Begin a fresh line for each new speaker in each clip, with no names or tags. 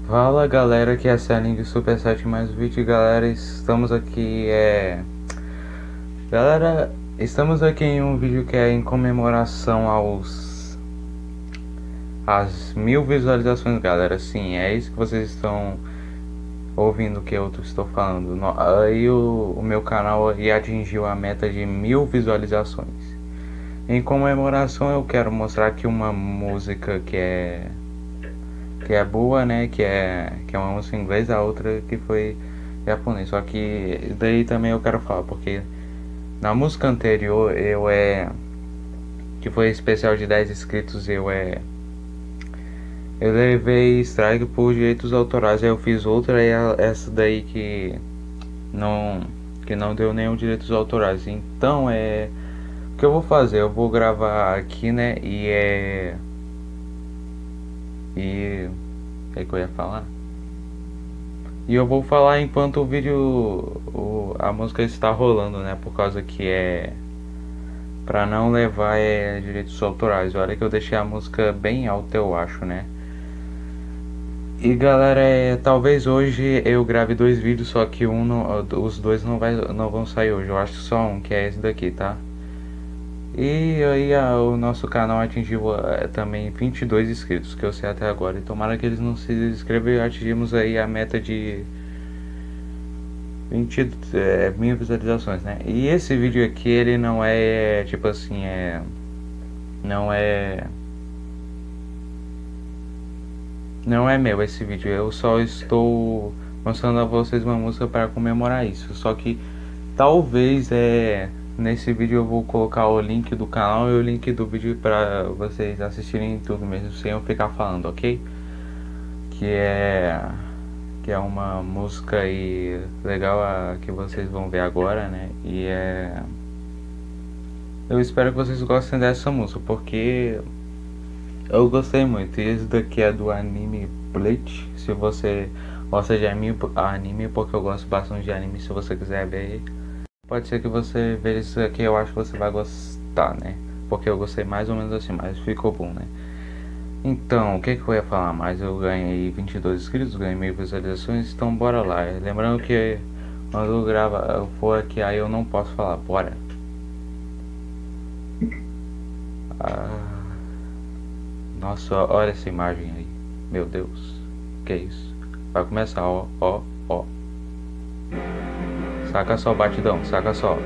Fala galera, aqui é a Celine do Super 7 mais um vídeo. Galera, estamos aqui Galera, estamos aqui em um vídeo que é em comemoração às 1000 visualizações, galera. Sim, é isso que vocês estão ouvindo que eu estou falando. Aí o meu canal aí atingiu a meta de 1000 visualizações. Em comemoração eu quero mostrar aqui uma música que é boa, né, que é uma música em inglês, a outra que foi japonês. Só que daí também eu quero falar, porque na música anterior que foi especial de 10 inscritos, eu levei strike por direitos autorais. Aí eu fiz outra, e essa daí que não deu nenhum direitos autorais. Então o que eu vou fazer? Eu vou gravar aqui, né, e é que eu ia falar. E eu vou falar enquanto o vídeo, a música está rolando, né? Por causa que pra não levar direitos autorais. Olha que eu deixei a música bem alta, eu acho, né? E galera, talvez hoje eu grave 2 vídeos, só que os dois não vão sair hoje. Eu acho só um, que é esse daqui, tá? E aí o nosso canal atingiu também 22 inscritos, que eu sei até agora. E tomara que eles não se inscrevam, e atingimos aí a meta de 1000 visualizações, né? E esse vídeo aqui, ele não é tipo assim, não é meu esse vídeo. Eu só estou mostrando a vocês uma música para comemorar isso. Só que talvez nesse vídeo eu vou colocar o link do canal e o link do vídeo para vocês assistirem tudo mesmo, sem eu ficar falando, ok? Que é uma música aí legal que vocês vão ver agora, né? E eu espero que vocês gostem dessa música, porque eu gostei muito. E esse daqui é do anime Bleach. Se você gosta de anime, porque eu gosto bastante de anime, se você quiser ver, pode ser que você veja isso aqui. Eu acho que você vai gostar, né? Porque eu gostei mais ou menos assim, mas ficou bom, né? Então, o que eu ia falar mais? Eu ganhei 22 inscritos, ganhei 1000 visualizações, então bora lá. Lembrando que quando eu for aqui, aí eu não posso falar, bora. Nossa, olha essa imagem aí, meu Deus, que isso? Vai começar, ó. Saca só, batidão, saca só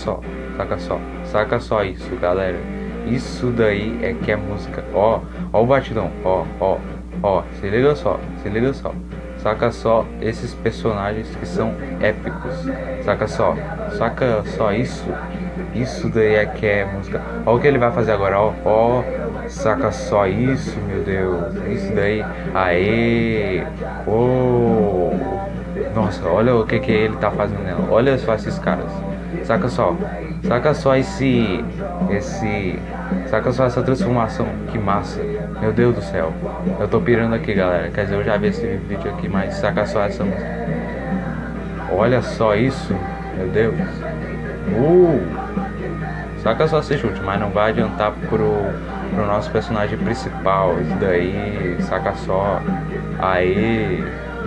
isso, galera. Isso daí é que é música. Ó o batidão, ó, se liga só. Saca só esses personagens que são épicos. Saca só isso. Isso daí é que é música. Ó o que ele vai fazer agora, ó. Saca só isso, meu Deus. Isso daí. Aê. Nossa, olha o que ele tá fazendo nela. Olha só esses caras. Saca só saca só essa transformação. Que massa. Meu Deus do céu. Eu tô pirando aqui, galera. Quer dizer, eu já vi esse vídeo aqui, mas saca só essa música. Olha só isso. Meu Deus. Saca só esse chute, mas não vai adiantar pro nosso personagem principal. Isso daí, saca só. Aê,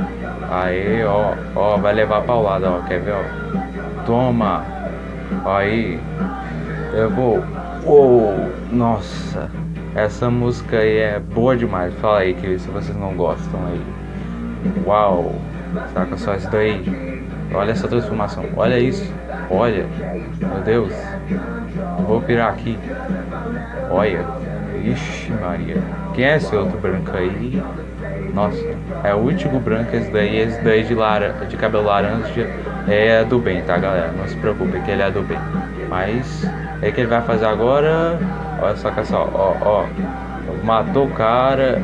ó, vai levar paulada, ó, quer ver, ó? Toma. Aí, eu vou. Nossa, essa música aí é boa demais. Fala aí que se vocês não gostam aí. Uau, saca só isso daí. Olha essa transformação, olha isso. Olha, meu Deus, vou pirar aqui. Olha, ixi Maria. Quem é esse outro branco aí? Nossa, é o último branco esse daí de cabelo laranja é do bem, tá, galera? Não se preocupe que ele é do bem. Mas é que ele vai fazer agora. Olha, saca só, ó. Matou o cara.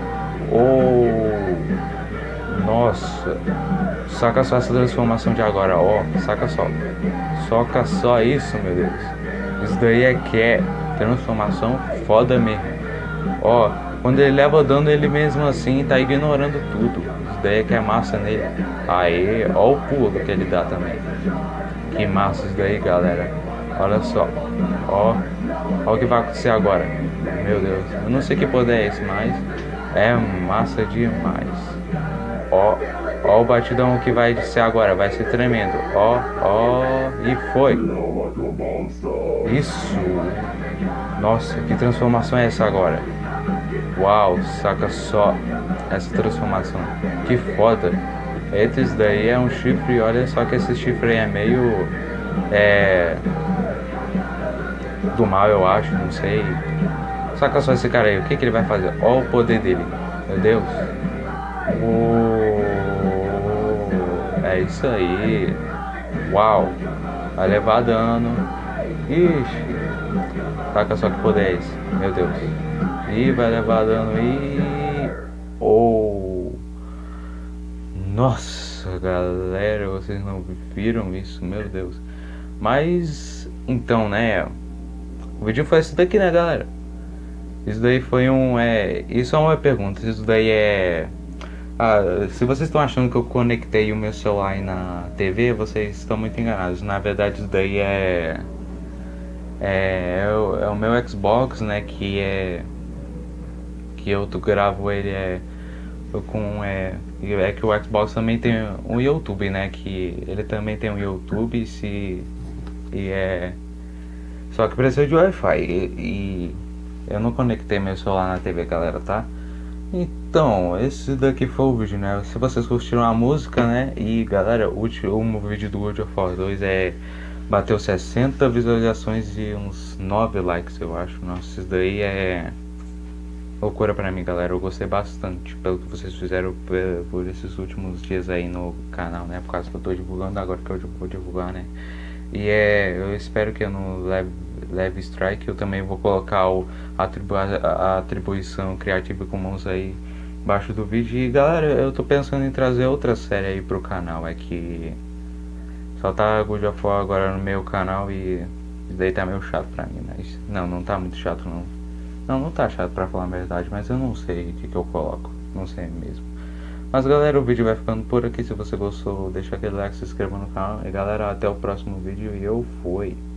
Nossa. Saca só essa transformação de agora, ó. Saca só isso, meu Deus. Isso daí é que é transformação foda mesmo. Ó, quando ele leva dano, ele mesmo assim tá ignorando tudo. Isso daí é que é massa nele. Aê, ó o pulo que ele dá também. Que massa isso daí, galera. Olha só. Ó o que vai acontecer agora. Meu Deus, eu não sei que poder é esse, mas é massa demais. Ó, ó o batidão que vai ser agora, vai ser tremendo. Ó, ó, e foi. Isso. Nossa, que transformação é essa agora? Uau, saca só essa transformação. Que foda. Esse daí é um chifre, olha só que esse chifre aí é meio... do mal, eu acho, não sei. Saca só esse cara aí, o que ele vai fazer? Ó o poder dele. Meu Deus. É isso aí. Uau. Vai levar dano. Ixi. Saca só que poder é esse. Meu Deus. E vai levar dano e... Oh. Nossa, galera. Vocês não viram isso? Meu Deus. Mas... Então, né? O vídeo foi esse daqui, né, galera? Isso daí foi um... Isso é uma pergunta. Isso daí é... se vocês estão achando que eu conectei o meu celular aí na TV, vocês estão muito enganados. Na verdade, isso daí é o meu Xbox, né? Que eu gravo ele que o Xbox também tem um YouTube, né? Que ele também tem um YouTube, só que precisa de Wi-Fi e eu não conectei meu celular na TV, galera, tá? Então, esse daqui foi o vídeo, né? Se vocês curtiram a música, né? E galera, o último vídeo do World of War 2 bateu 60 visualizações e uns 9 likes, eu acho. Nossa, isso daí é loucura pra mim, galera. Eu gostei bastante pelo que vocês fizeram por esses últimos dias aí no canal, né? Por causa que eu tô divulgando agora que eu vou divulgar, né? E eu espero que eu não leve strike. Eu também vou colocar a atribuição Creative Commons aí embaixo do vídeo. E galera, eu tô pensando em trazer outra série aí pro canal. É que só tá God of War agora no meu canal e isso daí tá meio chato pra mim. Mas não tá muito chato não. Não tá chato pra falar a verdade, mas eu não sei o que eu coloco. Não sei mesmo. Mas galera, o vídeo vai ficando por aqui. Se você gostou, deixa aquele like, se inscreva no canal. E galera, até o próximo vídeo e eu fui.